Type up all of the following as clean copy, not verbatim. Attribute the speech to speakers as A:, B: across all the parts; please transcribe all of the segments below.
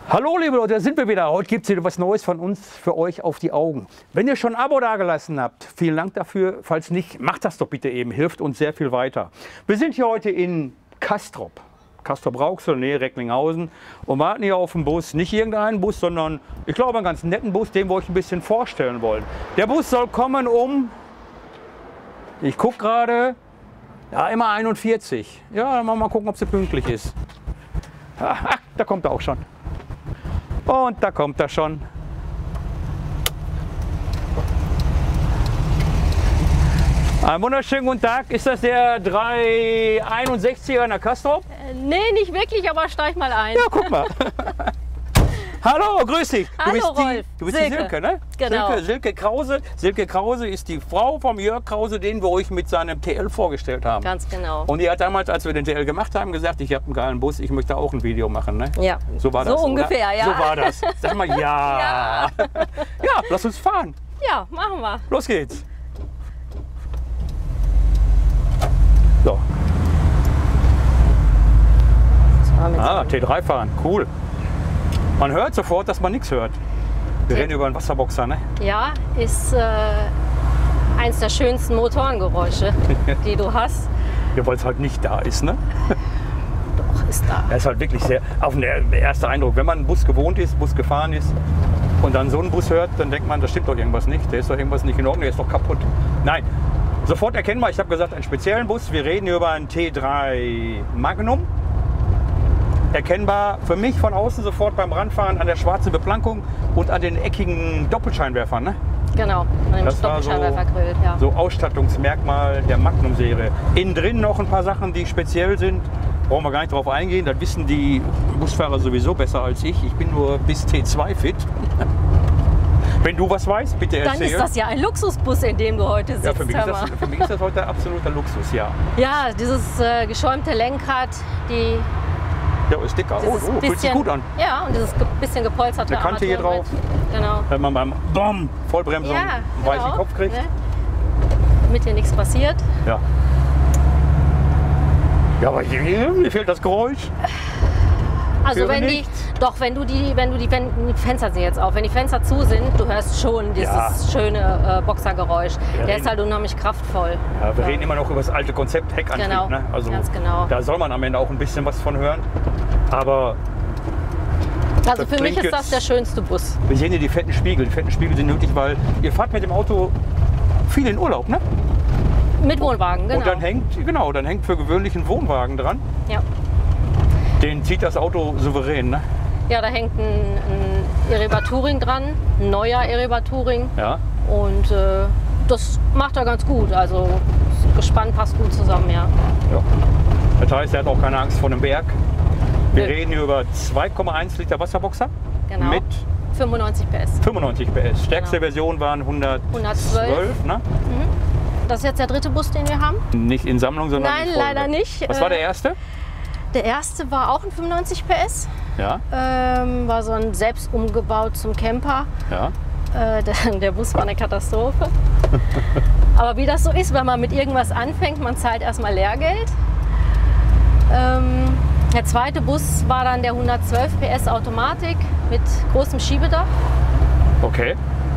A: Hallo liebe Leute, da sind wir wieder. Heute gibt es wieder was Neues von uns für euch auf die Augen. Wenn ihr schon ein Abo dagelassen habt, vielen Dank dafür. Falls nicht, macht das doch bitte eben, hilft uns sehr viel weiter. Wir sind hier heute in Castrop. Castrop-Rauxel, Nähe Recklinghausen, und warten hier auf den Bus. Nicht irgendeinen Bus, sondern ich glaube einen ganz netten Bus, den wir euch ein bisschen vorstellen wollen. Der Bus soll kommen um, ich gucke gerade, ja, immer 41. Ja, mal gucken, ob sie pünktlich ist. Ach, da kommt er auch schon. Und da kommt er schon. Einen wunderschönen guten Tag. Ist das der 361er in der Castrop?
B: Nee, nicht wirklich, aber steig mal ein.
A: Ja, guck mal. Hallo, grüß dich.
B: Hallo, Rolf.
A: Du bist die Silke, ne?
B: Genau.
A: Silke Krause. Silke Krause ist die Frau vom Jörg Krause, den wir euch mit seinem TL vorgestellt haben.
B: Ganz genau.
A: Und die hat damals, als wir den TL gemacht haben, gesagt, ich habe einen geilen Bus, ich möchte auch ein Video machen, ne?
B: Ja,
A: so war das.
B: So ungefähr,
A: oder?
B: ja.
A: So war das. Sag mal, ja.
B: Ja.
A: Ja, lass uns fahren.
B: Ja, machen wir.
A: Los geht's. So. T3 fahren, cool. Man hört sofort, dass man nichts hört. Wir reden über einen Wasserboxer, ne?
B: Ja, ist eins der schönsten Motorengeräusche, die du hast.
A: Ja, weil es halt nicht da ist, ne?
B: Doch, ist da.
A: Er ist halt wirklich sehr, auf den ersten Eindruck, wenn man einen Bus gewohnt ist, Bus gefahren ist und dann so einen Bus hört, dann denkt man, da stimmt doch irgendwas nicht, der ist doch irgendwas nicht in Ordnung, der ist doch kaputt. Nein, sofort erkennbar, ich habe gesagt, einen speziellen Bus, wir reden über einen T3 Magnum. Erkennbar für mich von außen sofort beim Ranfahren an der schwarzen Beplankung und an den eckigen Doppelscheinwerfern. Ne?
B: Genau, an dem Doppelscheinwerfergrill. Ja.
A: So Ausstattungsmerkmal der Magnum-Serie. Innen drin noch ein paar Sachen, die speziell sind. Brauchen wir gar nicht drauf eingehen, das wissen die Busfahrer sowieso besser als ich. Ich bin nur bis T2 fit. Wenn du was weißt, bitte erzähl.
B: Dann ist das ja ein Luxusbus, in dem du heute sitzt.
A: Ja, für mich ist das heute absoluter Luxus, ja.
B: Ja, dieses geschäumte Lenkrad, die...
A: Ja, ist dicker. Oh, fühlt sich gut an.
B: Ja, und dieses bisschen gepolsterte
A: eine Kante hier drauf.
B: Genau.
A: Wenn man beim BOM Vollbremsung
B: ja,
A: einen weichen Kopf kriegt.
B: Ne? Damit hier nichts passiert.
A: Ja. Ja, aber mir fehlt das Geräusch.
B: Also wenn die Fenster sind jetzt auf, wenn die Fenster zu sind, du hörst schon dieses schöne Boxergeräusch. Der ist halt unheimlich kraftvoll.
A: Ja, wir reden immer noch über das alte Konzept Heckantrieb.
B: Genau,
A: ne? Also
B: ganz genau.
A: Da soll man am Ende auch ein bisschen was von hören. Aber
B: also für mich ist das der schönste Bus.
A: Wir sehen hier die fetten Spiegel. Die fetten Spiegel sind nötig, weil ihr fahrt mit dem Auto viel in Urlaub, ne?
B: Mit Wohnwagen, genau.
A: Und dann hängt für gewöhnlich ein Wohnwagen dran.
B: Ja.
A: Den zieht das Auto souverän, ne?
B: Ja, da hängt ein Erebor Touring dran, ein neuer Erebor Touring.
A: Ja.
B: Und das macht er ganz gut. Also das Gespann passt gut zusammen, ja.
A: Ja. Das heißt, er hat auch keine Angst vor dem Berg. Wir reden hier über 2,1 Liter Wasserboxer.
B: Genau.
A: Mit
B: 95 PS.
A: 95 PS. Stärkste Version waren 112. Ne?
B: Mhm. Das ist jetzt der dritte Bus, den wir haben.
A: Nicht in Sammlung, sondern
B: Nein,
A: in Folge.
B: leider nicht.
A: Was war der erste?
B: Der erste war auch ein 95 PS.
A: Ja.
B: War so ein selbst umgebaut zum Camper.
A: Ja.
B: Der Bus war eine Katastrophe. Aber wie das so ist, wenn man mit irgendwas anfängt, man zahlt erstmal Lehrgeld. Der zweite Bus war dann der 112 PS Automatik mit großem Schiebedach.
A: Okay.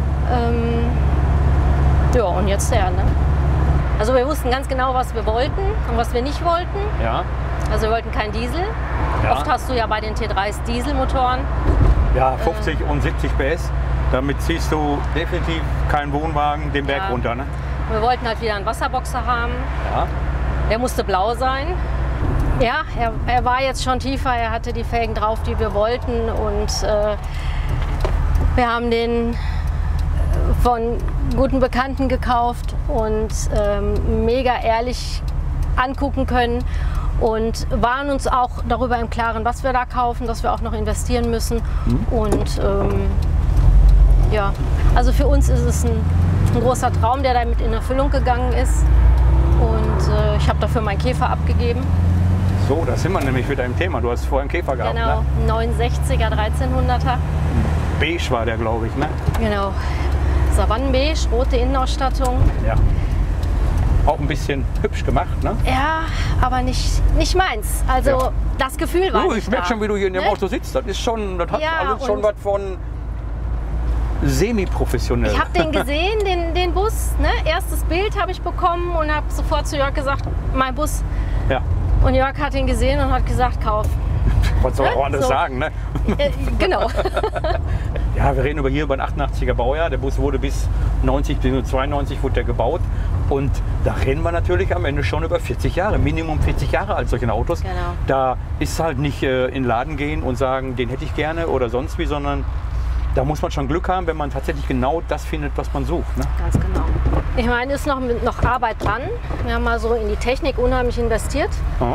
B: Ja, und jetzt der, ne? Also wir wussten ganz genau, was wir wollten und was wir nicht wollten.
A: Ja.
B: Also wir wollten keinen Diesel.
A: Ja.
B: Oft hast du ja bei den T3s Dieselmotoren.
A: Ja, 50 und 70 PS. Damit ziehst du definitiv keinen Wohnwagen den Berg runter, ne?
B: Wir wollten halt wieder einen Wasserboxer haben.
A: Ja.
B: Der musste blau sein. Ja, er war jetzt schon tiefer. Er hatte die Felgen drauf, die wir wollten. Und wir haben den von guten Bekannten gekauft und mega ehrlich angucken können und waren uns auch darüber im Klaren, was wir da kaufen, dass wir auch noch investieren müssen. Und ja, also für uns ist es ein großer Traum, der damit in Erfüllung gegangen ist. Und ich habe dafür meinen Käfer abgegeben.
A: So, da sind wir nämlich wieder im Thema. Du hast vorher einen Käfer gehabt,
B: genau,
A: ne?
B: 69er 1300er.
A: Beige war der, glaube ich, ne?
B: Genau. Savannenbeige, rote Innenausstattung.
A: Ja. Auch ein bisschen hübsch gemacht, ne?
B: Ja, aber nicht meins. Also
A: Ja.
B: das Gefühl war
A: Du,
B: nicht
A: ich merke
B: da,
A: schon, wie du hier in dem
B: ne?
A: Auto sitzt. Das ist schon, das hat
B: Ja,
A: alles schon
B: und-
A: was von semi-professionell.
B: Ich habe den gesehen, den Bus. Ne? Erstes Bild habe ich bekommen und habe sofort zu Jörg gesagt, mein Bus.
A: Ja,
B: Und Jörg hat ihn gesehen und hat gesagt, kauf.
A: was soll man auch anderes
B: So.
A: sagen, ne?
B: Genau.
A: Ja, wir reden hier über ein 88er Baujahr. Der Bus wurde bis 90, bis 92 wurde der gebaut. Und da reden wir natürlich am Ende schon über 40 Jahre, Minimum 40 Jahre als solche Autos.
B: Genau.
A: Da ist halt nicht in den Laden gehen und sagen, den hätte ich gerne oder sonst wie, sondern da muss man schon Glück haben, wenn man tatsächlich genau das findet, was man sucht. Ne?
B: Ganz genau. Ich meine, ist noch Arbeit dran. Wir haben mal so in die Technik unheimlich investiert.
A: Ja.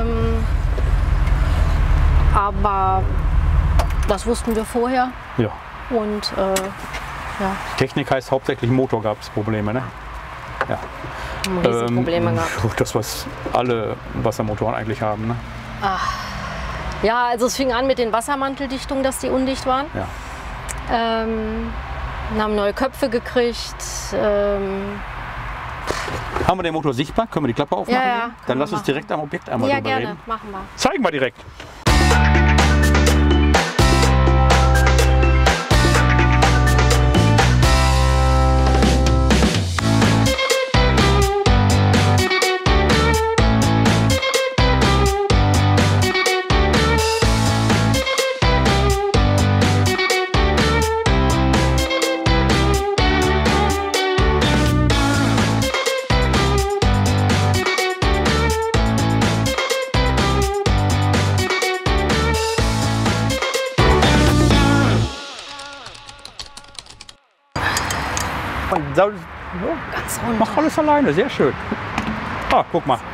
B: Aber das wussten wir vorher.
A: Ja.
B: Und ja,
A: Technik heißt hauptsächlich Motor gab es Probleme. Ne? Ja.
B: haben Riesenprobleme gehabt.
A: Das, was alle Wassermotoren eigentlich haben. Ne?
B: Ja, also es fing an mit den Wassermanteldichtungen, dass die undicht waren.
A: Ja.
B: Wir haben neue Köpfe gekriegt.
A: Haben wir den Motor sichtbar? Können wir die Klappe aufmachen?
B: Ja, ja,
A: Dann
B: können
A: lass
B: wir
A: uns direkt am Objekt einmal
B: Ja,
A: drüber
B: gerne.
A: reden.
B: Machen wir.
A: Zeigen wir direkt. Und da, ja,
B: Ganz rund.
A: mach alles alleine, sehr schön. Ah, guck mal.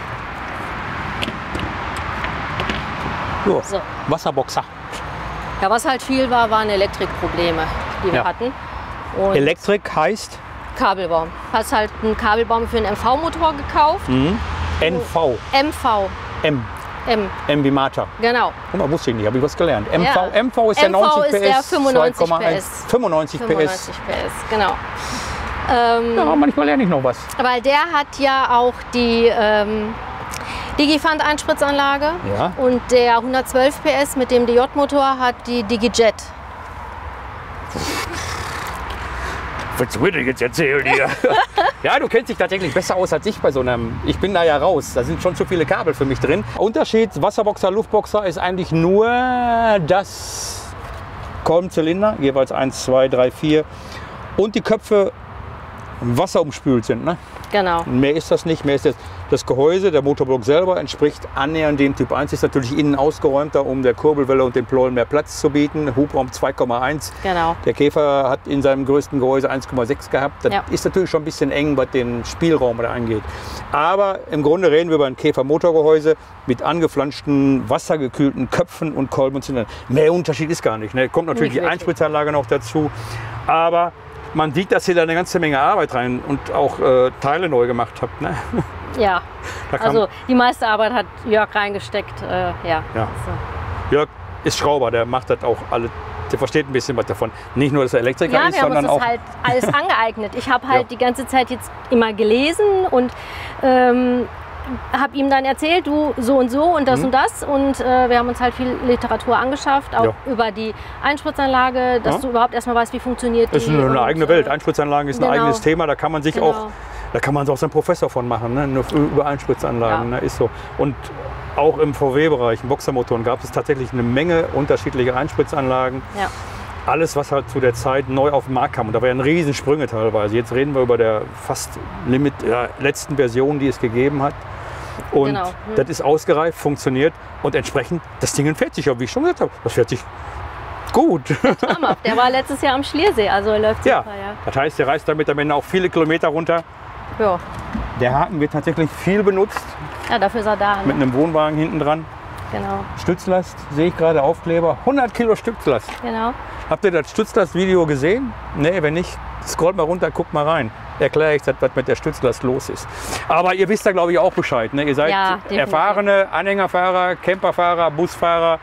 A: So,
B: So.
A: Wasserboxer.
B: Ja, was halt viel war, waren Elektrikprobleme, die wir
A: Ja.
B: hatten. Und
A: Elektrik heißt
B: Kabelbaum. Hast halt einen Kabelbaum für einen MV-Motor gekauft.
A: NV.
B: MV.
A: M. M wie Martha.
B: Genau.
A: Guck mal, wusste ich nicht, habe ich was gelernt. MV,
B: Ja.
A: MV ist der
B: MV
A: 90
B: ist
A: PS,
B: der 95
A: 2,1,
B: PS.
A: 95 PS.
B: 95 PS, genau.
A: Ja, manchmal lerne ich noch was.
B: Weil der hat ja auch die Digifund-Einspritzanlage.
A: Ja.
B: Und der 112 PS mit dem DJ-Motor hat die DigiJet.
A: Was würde ich jetzt erzählen hier? Ja, du kennst dich tatsächlich besser aus als ich bei so einem. Ich bin da ja raus. Da sind schon zu viele Kabel für mich drin. Unterschied Wasserboxer, Luftboxer ist eigentlich nur das Kolbenzylinder, jeweils 1, 2, 3, 4. Und die Köpfe wasserumspült sind. Ne?
B: Genau.
A: Mehr ist das nicht. Mehr ist das Gehäuse, der Motorblock selber entspricht annähernd dem Typ 1. Ist natürlich innen ausgeräumter, um der Kurbelwelle und den Pleuel mehr Platz zu bieten. Hubraum 2,1.
B: Genau.
A: Der Käfer hat in seinem größten Gehäuse 1,6 gehabt. Das
B: Ja.
A: ist natürlich schon ein bisschen eng, was den Spielraum da angeht. Aber im Grunde reden wir über ein Käfer-Motorgehäuse mit angeflanschten, wassergekühlten Köpfen und Kolben und Zylindern. Mehr Unterschied ist gar nicht. Ne? Kommt natürlich
B: Nicht
A: die
B: wirklich.
A: Einspritzanlage noch dazu. Aber man sieht, dass ihr da eine ganze Menge Arbeit rein und auch Teile neu gemacht habt. Ne?
B: Ja.
A: Da kann-
B: Also die meiste Arbeit hat Jörg reingesteckt. Ja.
A: Ja.
B: So.
A: Jörg ist Schrauber, der macht das auch alle. Der versteht ein bisschen was davon. Nicht nur, dass er Elektriker
B: Ja,
A: ist,
B: wir haben uns
A: sondern
B: das
A: auch.
B: halt alles angeeignet. Ich habe halt
A: Ja.
B: die ganze Zeit jetzt immer gelesen und habe ihm dann erzählt, du so und so und das und das. Und wir haben uns halt viel Literatur angeschafft, auch
A: Ja.
B: über die Einspritzanlage, dass
A: Ja.
B: du überhaupt erstmal weißt, wie funktioniert die.
A: Das ist eine
B: und,
A: eigene Welt. Einspritzanlagen ist ein
B: genau.
A: eigenes Thema. Da kann man sich
B: Genau.
A: auch, da kann man auch seinen Professor von machen, ne? Nur über Einspritzanlagen.
B: Ja.
A: Ne? Ist so. Und auch im VW-Bereich, in Boxermotoren, gab es tatsächlich eine Menge unterschiedliche Einspritzanlagen.
B: Ja.
A: Alles, was halt zu der Zeit neu auf den Markt kam. Und da waren Riesensprünge teilweise. Jetzt reden wir über der fast letzten Version, die es gegeben hat. Und
B: Genau.
A: das ist ausgereift, funktioniert und entsprechend, das Ding fährt sich, wie ich schon gesagt habe, das fährt sich gut.
B: Traumhaft. Der war letztes Jahr am Schliersee, also läuft
A: Ja,
B: super, ja.
A: das heißt, der reist damit am Ende auch viele Kilometer runter.
B: Ja.
A: Der Haken wird tatsächlich viel benutzt,
B: Ja, dafür ist er da.
A: mit
B: Ne?
A: einem Wohnwagen hinten dran.
B: Genau,
A: Stützlast, sehe ich gerade, Aufkleber, 100 Kilo Stützlast.
B: genau.
A: Habt ihr das Stützlast-Video gesehen? Nee, wenn nicht, scrollt mal runter, guckt mal rein. Erkläre ich, was mit der Stützlast los ist. Aber ihr wisst da, glaube ich, auch Bescheid. Ne? Ihr seid
B: Ja, definitiv.
A: erfahrene Anhängerfahrer, Camperfahrer, Busfahrer.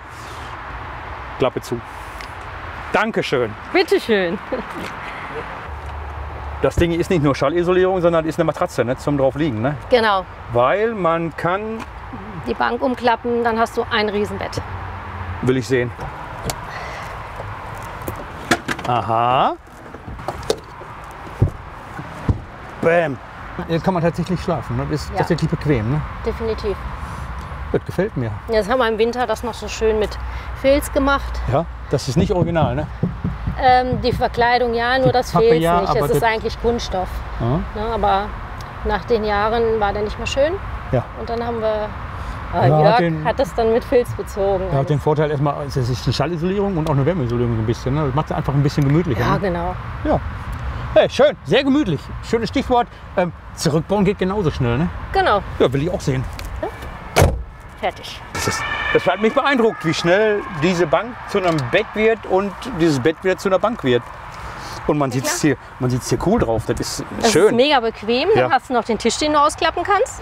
A: Klappe zu. Dankeschön.
B: Bitteschön.
A: Das Ding ist nicht nur Schallisolierung, sondern ist eine Matratze, ne, zum drauf liegen. Ne?
B: Genau.
A: Weil man kann,
B: Die Bank umklappen, dann hast du ein Riesenbett.
A: will ich sehen. Aha. Bäm. Hier kann man tatsächlich schlafen. Ne? Das ist
B: Ja.
A: tatsächlich bequem. Ne?
B: Definitiv.
A: Das gefällt mir.
B: Jetzt haben wir im Winter das noch so schön mit Filz gemacht.
A: Ja, das ist nicht original. Ne?
B: Die Verkleidung ja, nur das
A: Pappe
B: Filz
A: ja,
B: nicht.
A: aber
B: Es ist
A: das-
B: eigentlich Kunststoff.
A: Ja.
B: Ne? Aber nach den Jahren war der nicht mehr schön.
A: Ja.
B: Und dann haben wir,
A: Ja,
B: Jörg hat das dann mit Filz bezogen.
A: Er hat den Vorteil erstmal, es ist eine Schallisolierung und auch eine Wärmeisolierung so ein bisschen. Ne? Das macht es einfach ein bisschen gemütlicher.
B: Ja,
A: Ne?
B: genau.
A: Ja. Hey, schön, sehr gemütlich. Schönes Stichwort. Zurückbauen geht genauso schnell. Ne?
B: Genau.
A: Ja, will ich auch sehen.
B: Fertig.
A: Das hat mich beeindruckt, wie schnell diese Bank zu einem Bett wird und dieses Bett wieder zu einer Bank wird. Und man sieht es hier cool drauf. Das ist
B: Das
A: schön.
B: ist mega bequem.
A: Ja.
B: Dann hast du noch den Tisch, den du ausklappen kannst.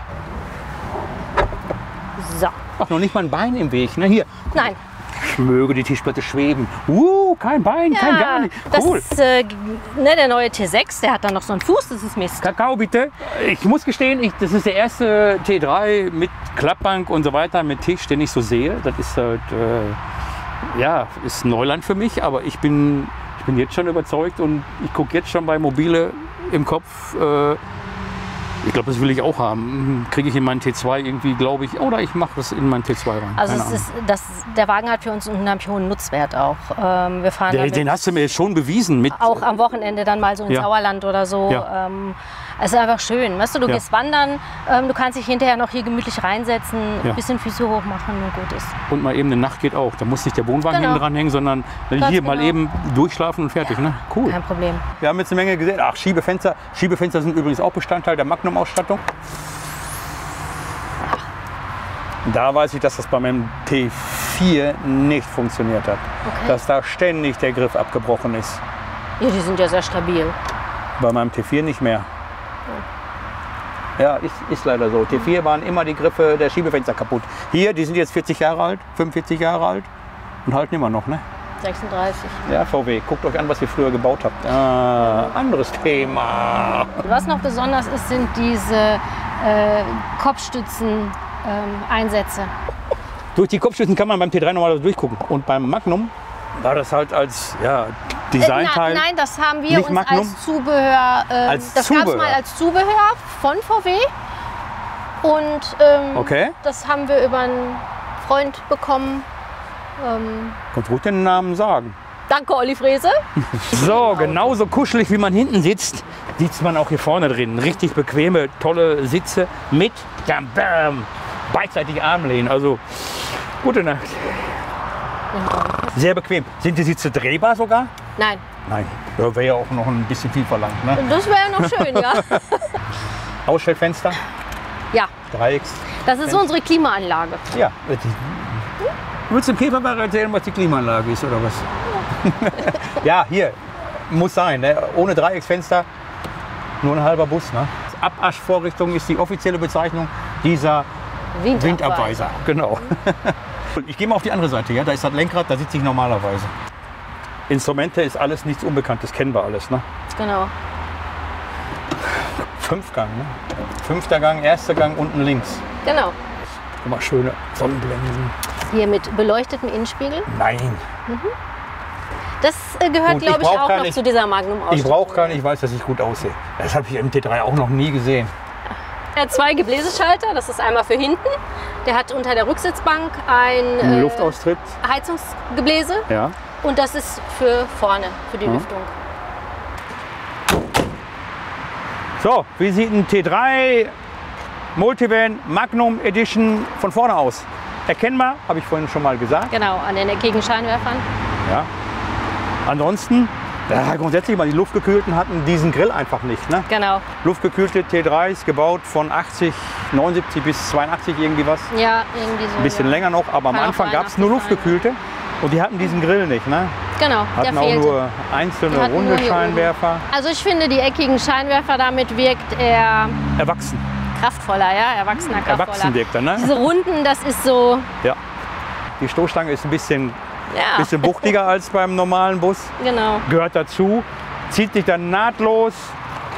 B: So.
A: Ach, noch nicht mal ein Bein im Weg. Ne? Hier,
B: Nein.
A: möge die Tischplatte schweben. Kein Bein, kein gar nicht. Cool.
B: Das ist, der neue T6, der hat dann noch so einen Fuß, das ist Mist.
A: Kakao bitte. Ich muss gestehen, das ist der erste T3 mit Klappbank und so weiter, mit Tisch, den ich so sehe. Das ist halt, ist Neuland für mich, aber ich bin jetzt schon überzeugt und ich gucke jetzt schon bei Mobile im Kopf. Ich glaube, das will ich auch haben. Kriege ich in meinen T2 irgendwie, glaube ich, oder ich mache das in meinen T2 rein.
B: Also
A: Keine
B: es
A: Ahnung.
B: der Wagen hat für uns einen unheimlich hohen Nutzwert auch. Wir fahren damit
A: Den hast du mir jetzt schon bewiesen. Mit,
B: auch am Wochenende dann mal so ins
A: Ja.
B: Sauerland oder so.
A: Ja.
B: Es ist einfach schön. Weißt du, du
A: Ja.
B: gehst wandern, du kannst dich hinterher noch hier gemütlich reinsetzen,
A: Ja.
B: ein bisschen Füße hoch machen und gut ist.
A: Und mal eben eine Nacht geht auch. Da muss nicht der Wohnwagen
B: Genau.
A: hinten dranhängen, sondern
B: Ganz
A: hier mal
B: genau.
A: eben durchschlafen und fertig. Ne? Cool.
B: Kein Problem.
A: Wir haben jetzt eine Menge gesehen. Ach, Schiebefenster. Schiebefenster sind übrigens auch Bestandteil der Magnum-Ausstattung. Da weiß ich, dass das bei meinem T4 nicht funktioniert hat.
B: Okay.
A: Dass da ständig der Griff abgebrochen ist.
B: Ja, die sind ja sehr stabil.
A: Bei meinem T4 nicht mehr. Ja, ist leider so. T4 waren immer die Griffe der Schiebefenster kaputt. Hier, die sind jetzt 40 Jahre alt, 45 Jahre alt und halten immer noch. Ne?
B: 36.
A: Ja, VW, guckt euch an, was ihr früher gebaut habt. Anderes Thema.
B: Was noch besonders ist, sind diese Kopfstützen Einsätze.
A: Durch die Kopfstützen kann man beim T3 normalerweise durchgucken. Und beim Magnum war das halt als Designteil.
B: Nein, das haben wir
A: Nicht
B: uns
A: Magnum?
B: als Zubehör.
A: Als
B: das gab es
A: Zubehör?
B: mal als Zubehör von VW. Und
A: Okay.
B: das haben wir über einen Freund bekommen.
A: Kannst ruhig den Namen sagen.
B: Danke, Olli Frese.
A: So, genauso kuschelig wie man hinten sitzt, sitzt man auch hier vorne drin. Richtig bequeme, tolle Sitze mit beidseitig Armlehnen. Also, gute Nacht. Sehr bequem. Sind die Sitze drehbar sogar?
B: Nein,
A: Nein. Ja, wäre ja auch noch ein bisschen viel verlangt. Ne?
B: das wäre noch schön, ja.
A: Ausstellfenster,
B: Ja,
A: Dreiecks.
B: das ist unsere Klimaanlage.
A: Ja. Willst du dem Käferfahrer erzählen, was die Klimaanlage ist oder was? Ja, hier. Muss sein. Ne? Ohne Dreiecksfenster nur ein halber Bus. Ne? Abwaschvorrichtung ist die offizielle Bezeichnung dieser Windabweiser. Genau. Ich gehe mal auf die andere Seite. Ja? Da ist das Lenkrad, da sitze ich normalerweise. Instrumente ist alles nichts Unbekanntes, kennen wir alles. Ne?
B: Genau.
A: 5-Gang. Ne? 5. Gang, 1. Gang, unten links.
B: Genau.
A: Guck mal, schöne Sonnenblenden.
B: Hier mit beleuchtetem Innenspiegel.
A: Nein,
B: Das gehört,
A: Gut,
B: glaube ich,
A: brauch
B: auch
A: gar
B: noch
A: nicht-
B: zu dieser Magnum-Ausstattung.
A: ich brauche gar nicht, ich weiß, dass ich gut aussehe. Das habe ich im T3 auch noch nie gesehen.
B: Er hat 2 Gebläseschalter. Das ist einmal für hinten. Der hat unter der Rücksitzbank ein
A: Luftaustritt.
B: Heizungsgebläse.
A: Ja.
B: Und das ist für vorne, für die
A: Mhm.
B: Lüftung.
A: So, wie sieht ein T3 Multivan Magnum Edition von vorne aus? Erkennbar, habe ich vorhin schon mal gesagt.
B: Genau, an den eckigen Scheinwerfern.
A: Ja. Ansonsten, grundsätzlich mal die Luftgekühlten hatten diesen Grill einfach nicht. Ne?
B: Genau.
A: Luftgekühlte T3s gebaut von 79 bis 82 irgendwie was.
B: Ja, irgendwie so.
A: Ein bisschen
B: ja.
A: länger noch, aber am
B: Kann auch
A: Anfang gab es nur
B: 83 sein,
A: Luftgekühlte. Und die hatten diesen Grill nicht. Ne?
B: Genau, der
A: Hatten auch
B: fehlte.
A: nur einzelne
B: Die hatten
A: runde
B: nur hier
A: Scheinwerfer.
B: Also ich finde, die eckigen Scheinwerfer, damit wirkt er
A: Erwachsen.
B: kraftvoller, ja, erwachsener, kraftvoller.
A: Erwachsen wirkt er, ne?
B: Diese Runden, das ist so,
A: Ja. Die Stoßstange ist ein bisschen
B: ja,
A: buchtiger als beim normalen Bus.
B: genau.
A: Gehört dazu. Zieht sich dann nahtlos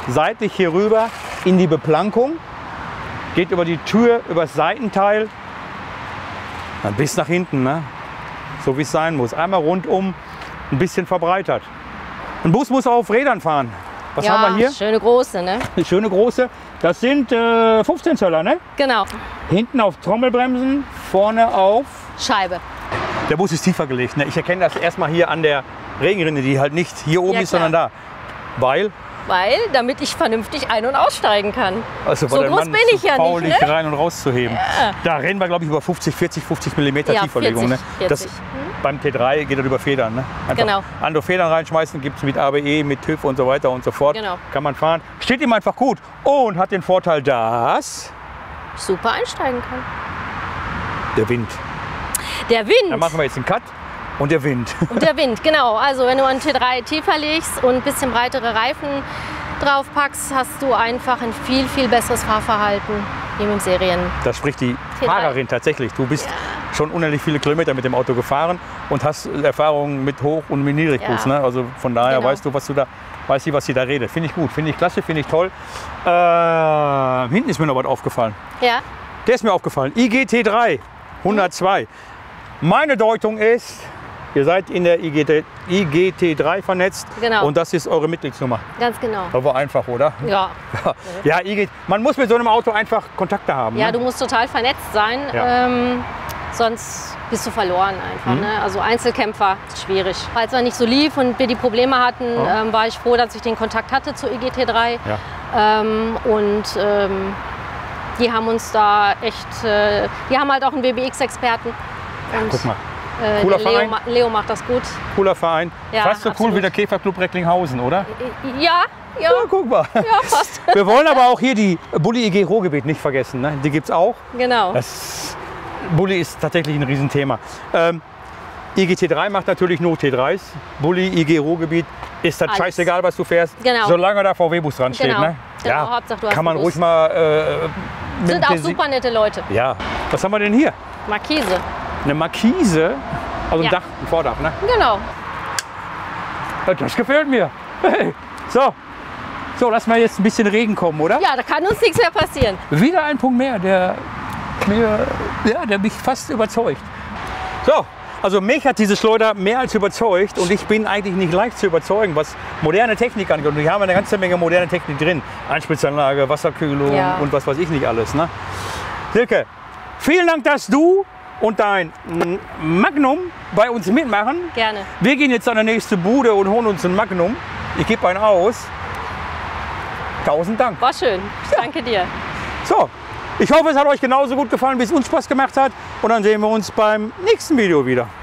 A: seitlich hier rüber in die Beplankung. Geht über die Tür, über das Seitenteil. Dann bis nach hinten, ne? So wie es sein muss. Einmal rundum ein bisschen verbreitert. Ein Bus muss auf Rädern fahren. Was
B: ja,
A: haben wir hier?
B: Schöne große, ne?
A: Eine schöne große. Das sind 15 Zöller, ne?
B: Genau.
A: Hinten auf Trommelbremsen, vorne auf.
B: Scheibe.
A: Der Bus ist tiefer gelegt. Ne? Ich erkenne das erstmal hier an der Regenrinne, die halt nicht hier oben
B: Ja,
A: ist, sondern da. Weil
B: Damit ich vernünftig ein- und aussteigen kann.
A: Also
B: So groß bin ich ja
A: faul,
B: nicht, ne?
A: rein und rauszuheben.
B: Ja.
A: Da reden wir, glaube ich, über 50 mm
B: Ja,
A: Tieferlegung.
B: 40,
A: Ne?
B: 40.
A: Das, beim T3 geht das über Federn. Ne? Einfach
B: Genau.
A: andere Federn reinschmeißen, gibt es mit ABE, mit TÜV und so weiter und so fort.
B: Genau.
A: Kann man fahren. Steht ihm einfach gut und hat den Vorteil, dass
B: Ich super einsteigen kann.
A: der Wind.
B: Der Wind.
A: Da machen wir jetzt einen Cut und der Wind.
B: Und der Wind, genau. Also wenn du einen T3 tiefer legst und ein bisschen breitere Reifen drauf packst, hast du einfach ein viel, viel besseres Fahrverhalten wie mit Serien.
A: Da spricht die
B: T3.
A: Fahrerin tatsächlich. Du bist schon unendlich viele Kilometer mit dem Auto gefahren und hast Erfahrungen mit Hoch- und mit Niedrigpuls.
B: Ja.
A: Ne? Also von daher
B: Genau.
A: weißt du, was sie da redet. Finde ich gut, finde ich klasse, finde ich toll. Hinten ist mir noch was aufgefallen.
B: Ja,
A: Der ist mir aufgefallen. IGT3 102. Meine Deutung ist, ihr seid in der IGT3 vernetzt
B: Genau.
A: und das ist eure Mitgliedsnummer.
B: ganz genau.
A: Das war einfach, oder?
B: Ja.
A: Ja, man muss mit so einem Auto einfach Kontakte haben.
B: Ja,
A: ne?
B: du musst total vernetzt sein,
A: Ja.
B: sonst bist du verloren einfach. Ne? Also Einzelkämpfer ist schwierig. Als er nicht so lief und wir die Probleme hatten, war ich froh, dass ich den Kontakt hatte zu IGT3.
A: Ja.
B: Die haben uns da echt, die haben halt auch einen WBX-Experten. Und,
A: Guck mal. Cooler
B: der Leo,
A: Verein.
B: Leo macht das gut.
A: Cooler Verein.
B: Ja,
A: Fast so cool
B: absolut.
A: wie der Käferclub Recklinghausen, oder?
B: Ja,
A: Ja, guck mal.
B: ja, fast.
A: Wir wollen aber auch hier die Bulli IG Ruhrgebiet nicht vergessen. Ne? Die gibt es auch.
B: Genau.
A: Bulli ist tatsächlich ein Riesenthema. IGT3 macht natürlich nur T3s. Bulli IG Ruhrgebiet ist das
B: Alles.
A: scheißegal, was du fährst,
B: Genau.
A: solange da VW-Bus dran steht.
B: Genau.
A: Ne?
B: Genau, Hauptsache, du hast
A: kann man
B: einen
A: ruhig
B: Bus.
A: mal mit
B: Sind auch
A: Bensin-
B: super nette Leute.
A: Ja. Was haben wir denn hier?
B: Markise.
A: Eine Markise. Also ein
B: Ja.
A: Dach, ein Vordach. Ne?
B: Genau.
A: Das gefällt mir. Hey. So, lass mal jetzt ein bisschen Regen kommen, oder?
B: Ja, da kann uns nichts mehr passieren.
A: Wieder ein Punkt mehr, der mich fast überzeugt. So, also mich hat diese Schleuder mehr als überzeugt und ich bin eigentlich nicht leicht zu überzeugen, was moderne Technik angeht. Und wir haben eine ganze Menge moderne Technik drin. Einspritzanlage, Wasserkühlung
B: Ja.
A: und was weiß ich nicht alles. Ne? Silke, vielen Dank, dass du und dein Magnum bei uns mitmachen.
B: Gerne.
A: Wir gehen jetzt an die nächste Bude und holen uns ein Magnum. Ich gebe einen aus. 1000 Dank.
B: War schön. Ich danke dir.
A: So, ich hoffe, es hat euch genauso gut gefallen, wie es uns Spaß gemacht hat. Und dann sehen wir uns beim nächsten Video wieder.